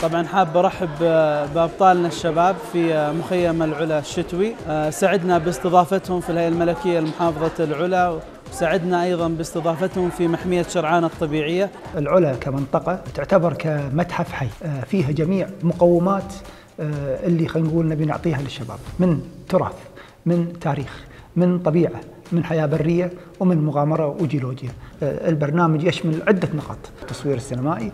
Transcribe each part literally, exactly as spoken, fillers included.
طبعا حاب ارحب بابطالنا الشباب في مخيم العلا الشتوي. سعدنا باستضافتهم في الهيئة الملكية لمحافظة العلا، وسعدنا ايضا باستضافتهم في محمية شرعان الطبيعية. العلا كمنطقة تعتبر كمتحف حي، فيها جميع مقومات اللي خلينا نقول نبي نعطيها للشباب، من تراث، من تاريخ، من طبيعة، من حياة برية، ومن مغامرة وجيولوجيا. البرنامج يشمل عدة نقاط: التصوير السينمائي،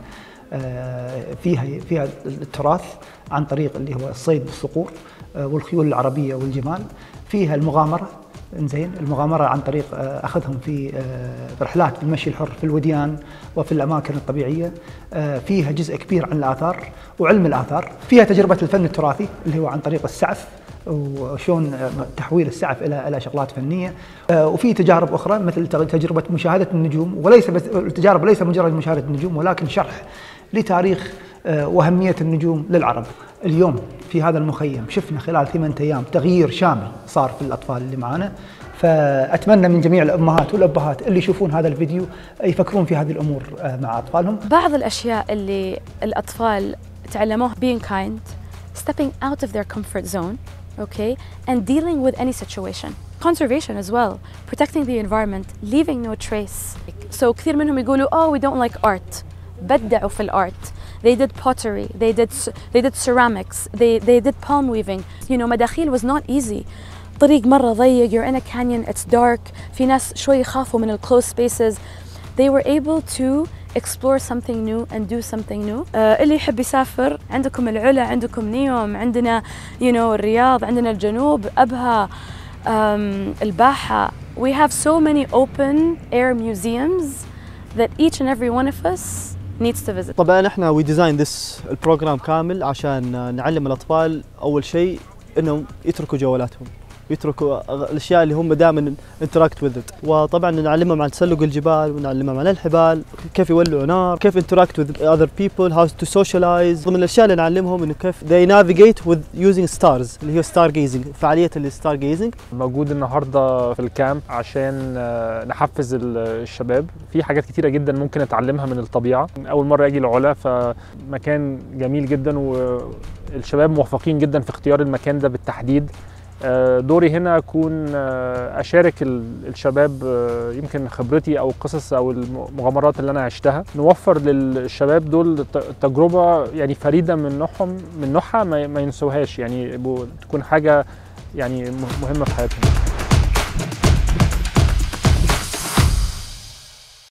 فيها فيها التراث عن طريق اللي هو الصيد بالصقور والخيول العربية والجمال، فيها المغامرة، انزين المغامرة عن طريق أخذهم في رحلات بالمشي الحر في الوديان وفي الأماكن الطبيعية، فيها جزء كبير عن الآثار وعلم الآثار، فيها تجربة الفن التراثي اللي هو عن طريق السعف وشون تحويل السعف الى الى شغلات فنيه، وفي تجارب اخرى مثل تجربه مشاهده النجوم، وليس بس التجارب ليس مجرد مشاهده النجوم ولكن شرح لتاريخ واهميه النجوم للعرب. اليوم في هذا المخيم شفنا خلال ثمانية ايام تغيير شامل صار في الاطفال اللي معنا، فاتمنى من جميع الامهات والابهات اللي يشوفون هذا الفيديو يفكرون في هذه الامور مع اطفالهم. بعض الاشياء اللي الاطفال تعلموها: being kind, stepping out of their comfort zone, okay, and dealing with any situation. Conservation as well, protecting the environment, leaving no trace. So كثير منهم يقولوا oh we don't like art. بدعوا في الart. They did pottery, they did they did ceramics, they they did palm weaving. You know, مداخيل was not easy. طريق مرة ضيق, you're in a canyon, it's dark. في ناس شوي يخافوا من ال closed spaces. They were able to explore something new and do something new. uh, اللي يحب يسافر، عندكم العلا، عندكم نيوم، عندنا you know الرياض، عندنا الجنوب، أبها، um, الباحة. We have so many open air museums that each and every one of us needs to visit. طبعا احنا we designed this البروجرام كامل عشان نعلم الأطفال أول شيء إنهم يتركوا جوالاتهم، يتركوا الاشياء اللي هم دائما انتراكت وذ ات، وطبعا نعلمهم عن تسلق الجبال ونعلمهم عن الحبال، كيف يولعوا نار، كيف انتراكت وذ اذر بيبل، هاو تو سوشيالايز. ضمن الاشياء اللي نعلمهم انه كيف they navigate with using stars اللي هي ستار جيزنج، فعاليه الستار جيزنج. موجود النهارده في الكامب عشان نحفز الشباب في حاجات كتيره جدا ممكن نتعلمها من الطبيعه. اول مره اجي العلا، فمكان جميل جدا والشباب موفقين جدا في اختيار المكان ده بالتحديد. دوري هنا أكون أشارك الشباب يمكن خبرتي أو القصص أو المغامرات اللي أنا عشتها، نوفر للشباب دول تجربة يعني فريدة من نوعهم من نوعها ما ينسوهاش، يعني تكون حاجة يعني مهمة في حياتهم.